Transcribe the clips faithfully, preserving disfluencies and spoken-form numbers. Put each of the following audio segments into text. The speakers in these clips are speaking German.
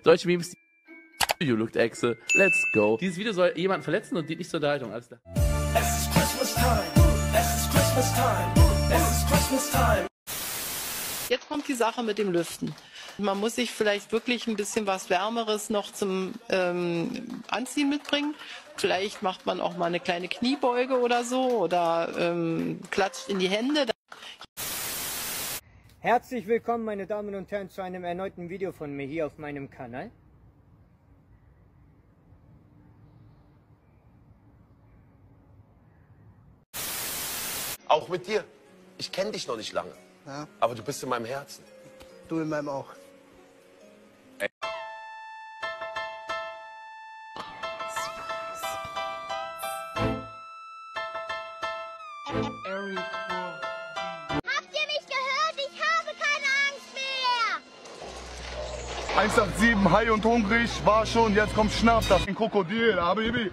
Deutsche Memes. You looked Exe. Let's go. Dieses Video soll jemanden verletzen und dient nicht zur Unterhaltung. Alles klar. Es ist Christmas time. Es ist Christmas time. Es ist Christmas time. Jetzt kommt die Sache mit dem Lüften. Man muss sich vielleicht wirklich ein bisschen was Wärmeres noch zum ähm, Anziehen mitbringen. Vielleicht macht man auch mal eine kleine Kniebeuge oder so oder ähm, klatscht in die Hände. Herzlich willkommen, meine Damen und Herren, zu einem erneuten Video von mir hier auf meinem Kanal. Auch mit dir. Ich kenne dich noch nicht lange. Ja. Aber du bist in meinem Herzen. Du in meinem auch. Habt ihr mich gehört? Ich habe keine Angst mehr! eins acht sieben, high und hungrig, war schon, jetzt kommt Schnapp, das ist ein Krokodil, Habibi.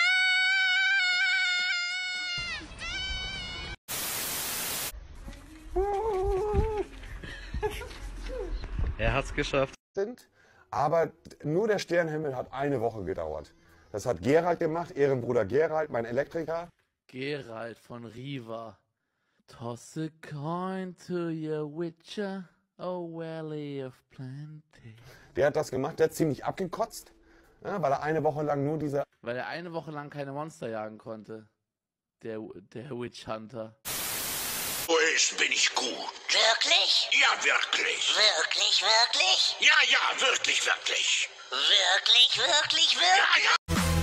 Er hat's geschafft. Sind, aber nur der Sternenhimmel hat eine Woche gedauert. Das hat Gerald gemacht, Ehrenbruder Gerald, mein Elektriker. Gerald von Riva. Toss a coin to your witcher, oh valley of plenty. Der hat das gemacht, der hat ziemlich abgekotzt, ja, weil er eine Woche lang nur diese... Weil er eine Woche lang keine Monster jagen konnte. Der, der Witch Hunter. Wo ist, bin ich gut. Wirklich? Ja, wirklich. Wirklich, wirklich? Ja, ja, wirklich, wirklich. Wirklich, wirklich, wirklich? Ja, ja.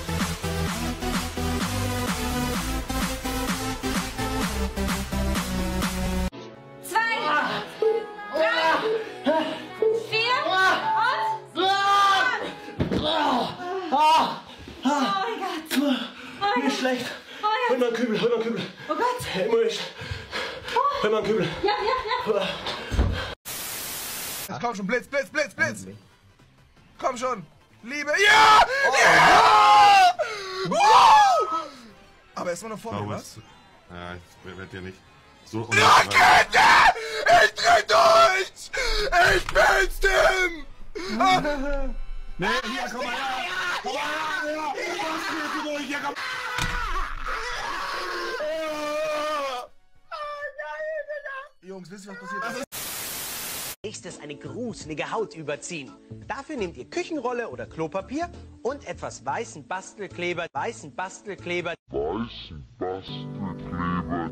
Zwei, drei, vier und... Oh mein Gott. Mir ist schlecht. Hol mal einen Kübel, hol mal einen Kübel. Oh Gott. Immer nicht. Hol mal einen Kübel. Ja, ja, ja. Jetzt komm schon, Blitz, Blitz, Blitz, Blitz. Komm schon. Liebe, ja! Ja! Wow! Aber erstmal noch vorne, was? Ja, ich werde dir nicht so... Rakete! Ich dreh durch! Ich bin's, Tim! Nee, hier, komm mal her! Komm mal her! Ja! Ja! Ja! Komm! Jungs, wisst ihr, was passiert ist? Nächstes eine gruselige Haut überziehen. Dafür nehmt ihr Küchenrolle oder Klopapier und etwas weißen Bastelkleber, weißen Bastelkleber, Weißen Bastelkleber.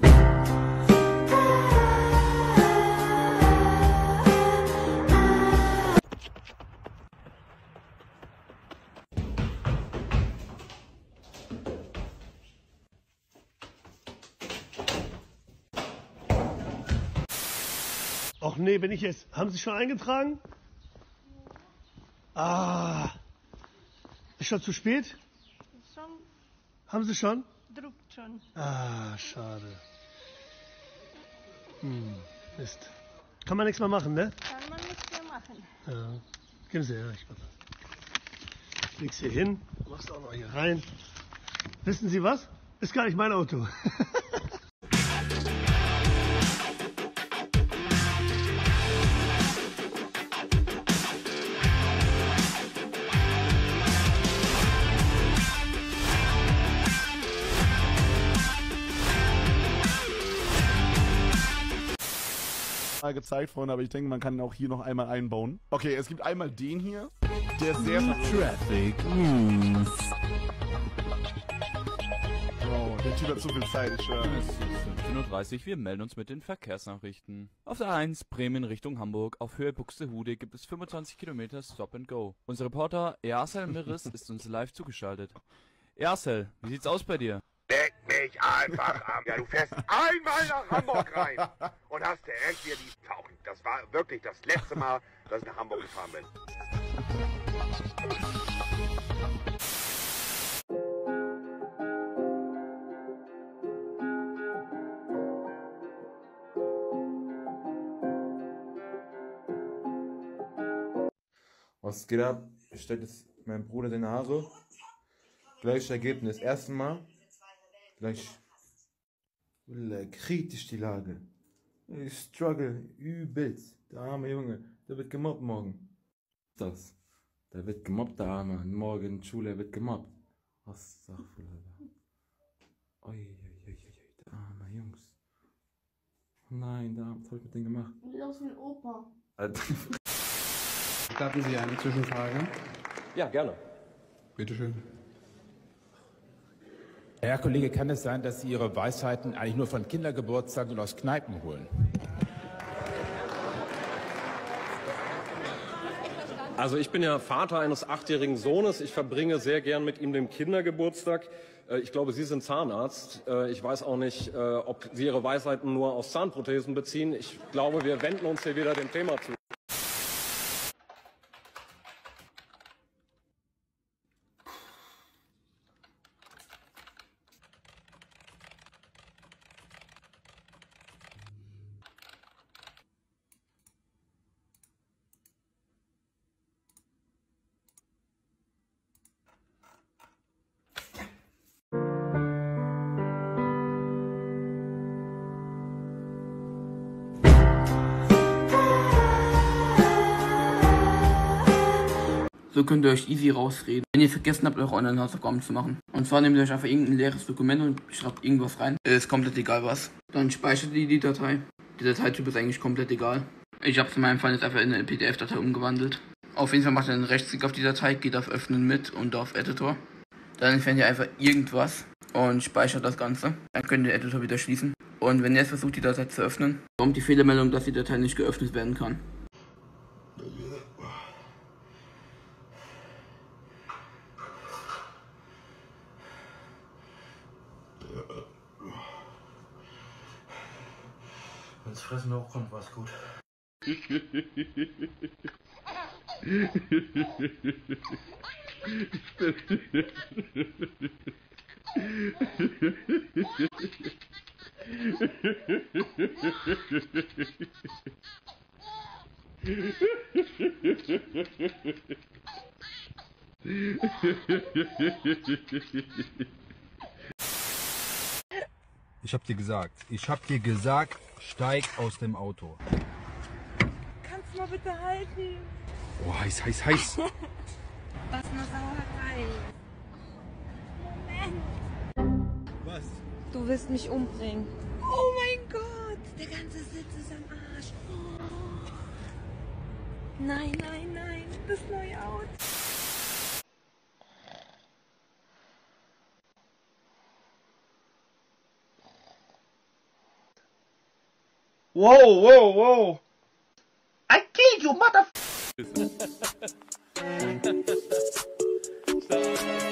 Och nee, bin ich jetzt. Haben Sie schon eingetragen? Ah. Ist schon zu spät? Schon, Haben Sie schon? druckt schon. Ah, schade. Hm, Mist. Kann man nichts mehr machen, ne? Kann man nichts mehr machen. Ja. Geben Sie her, ich mach das. Leg's hier hin, machst auch noch hier rein. Wissen Sie was? Ist gar nicht mein Auto. Mal gezeigt, Freunde, aber ich denke, man kann ihn auch hier noch einmal einbauen. Okay, es gibt einmal den hier. Der ist sehr Traffic. Oh, der Typ hat zu viel Zeit, ich schwöre. Es ist fünfzehn Uhr dreißig, wir melden uns mit den Verkehrsnachrichten. Auf der eins Bremen Richtung Hamburg, auf Höhe Buxtehude gibt es fünfundzwanzig Kilometer Stop and Go. Unser Reporter Ersel Mirres ist uns live zugeschaltet. Ersel, wie sieht's aus bei dir? Leck mich einfach am. Ja, du fährst einmal nach Hamburg rein und hast direkt wieder die Tauchen. Das war wirklich das letzte Mal, dass ich nach Hamburg gefahren bin. Was geht ab? Ich stelle jetzt meinem Bruder seine Haare. Gleiches Ergebnis. Ersten Mal. Gleich. Kritisch die Lage. Ich struggle übelst. Der arme Junge. Der wird gemobbt morgen. Das. Der wird gemobbt, der Arme. Morgen in Schule, er wird gemobbt. Was sagt Ui, ui, ui, ui, der arme Jungs. Nein, da was hab ich mit denen gemacht? Sieht aus wie ein Opa. Starten Sie eine Zwischenfrage? Ja, gerne. Bitte schön. Herr Kollege, kann es sein, dass Sie Ihre Weisheiten eigentlich nur von Kindergeburtstagen und aus Kneipen holen? Also ich bin ja Vater eines achtjährigen Sohnes. Ich verbringe sehr gern mit ihm den Kindergeburtstag. Ich glaube, Sie sind Zahnarzt. Ich weiß auch nicht, ob Sie Ihre Weisheiten nur aus Zahnprothesen beziehen. Ich glaube, wir wenden uns hier wieder dem Thema zu. So könnt ihr euch easy rausreden, wenn ihr vergessen habt, eure Online-Hausaufgaben zu machen. Und zwar nehmt ihr euch einfach irgendein leeres Dokument und schreibt irgendwas rein. Ist komplett egal was. Dann speichert ihr die Datei. Der Dateityp ist eigentlich komplett egal. Ich habe es in meinem Fall jetzt einfach in eine P D F-Datei umgewandelt. Auf jeden Fall macht ihr einen Rechtsklick auf die Datei, geht auf Öffnen mit und auf Editor. Dann entfernt ihr einfach irgendwas und speichert das Ganze. Dann könnt ihr den Editor wieder schließen. Und wenn ihr jetzt versucht, die Datei zu öffnen, kommt die Fehlermeldung, dass die Datei nicht geöffnet werden kann. Wenn's Fressen hochkommt, war's gut. Ich hab dir gesagt, ich hab dir gesagt, steig aus dem Auto. Kannst du mal bitte halten? Oh, heiß, heiß, heiß. Was eine Sauerei. Moment. Was? Du willst mich umbringen. Oh mein Gott, der ganze Sitz ist am Arsch. Oh. Nein, nein, nein, das neue Auto. Whoa, whoa, whoa! I killed you, mother.